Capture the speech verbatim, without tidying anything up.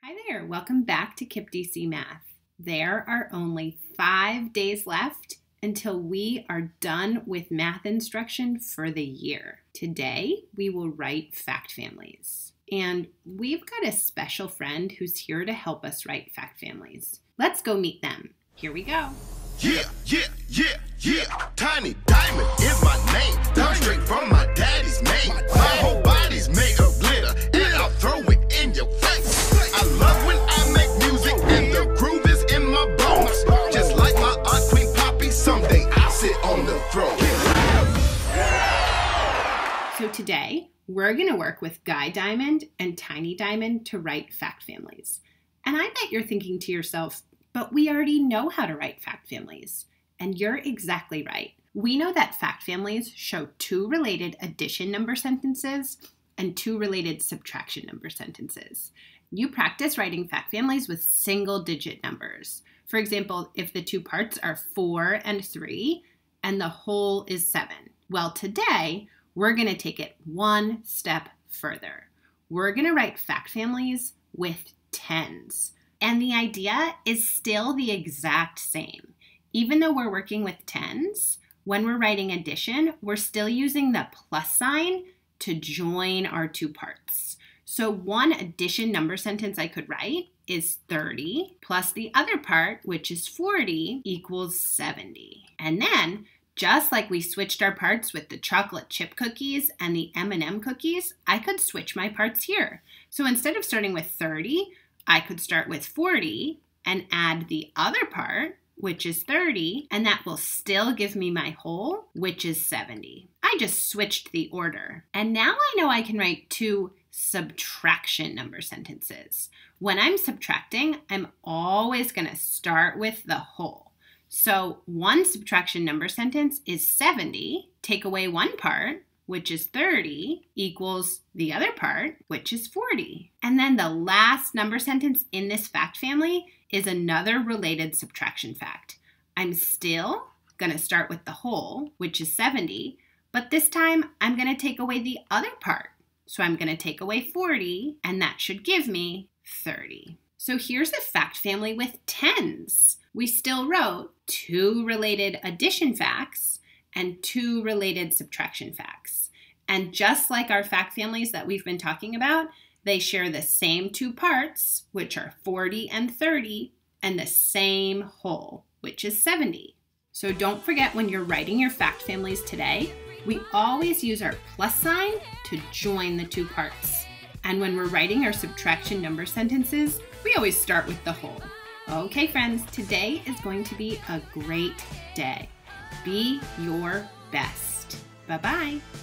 Hi there, welcome back to K I P D C Math. There are only five days left until we are done with math instruction for the year. Today, we will write fact families. And we've got a special friend who's here to help us write fact families. Let's go meet them. Here we go. Yeah, yeah, yeah, yeah. Tiny Diamond is my name. Down straight from my daddy's name. My whole body's made of glitter, and I'll throw it in your face. I love when I make music, and the groove is in my bones. Just like my aunt Queen Poppy, someday I'll sit on the throne. So today, we're going to work with Guy Diamond and Tiny Diamond to write fact families. And I bet you're thinking to yourself, but we already know how to write fact families. And you're exactly right. We know that fact families show two related addition number sentences and two related subtraction number sentences. You practice writing fact families with single digit numbers. For example, if the two parts are four and three and the whole is seven. Well, today we're going to take it one step further. We're going to write fact families with tens. And the idea is still the exact same. Even though we're working with tens, when we're writing addition, we're still using the plus sign to join our two parts. So one addition number sentence I could write is thirty plus the other part, which is forty, equals seventy. And then, just like we switched our parts with the chocolate chip cookies and the M and M cookies, I could switch my parts here. So instead of starting with thirty, I could start with forty and add the other part, which is thirty, and that will still give me my whole, which is seventy. I just switched the order. And now I know I can write two subtraction number sentences. When I'm subtracting, I'm always going to start with the whole. So one subtraction number sentence is seventy, take away one part, which is thirty, equals the other part, which is forty. And then the last number sentence in this fact family is another related subtraction fact. I'm still going to start with the whole, which is seventy, but this time I'm going to take away the other part. So I'm going to take away forty, and that should give me thirty. So here's a fact family with tens. We still wrote two related addition facts and two related subtraction facts. And just like our fact families that we've been talking about, they share the same two parts, which are forty and thirty, and the same whole, which is seventy. So don't forget when you're writing your fact families today, we always use our plus sign to join the two parts. And when we're writing our subtraction number sentences, we always start with the whole. Okay, friends, today is going to be a great day. Be your best. Bye-bye.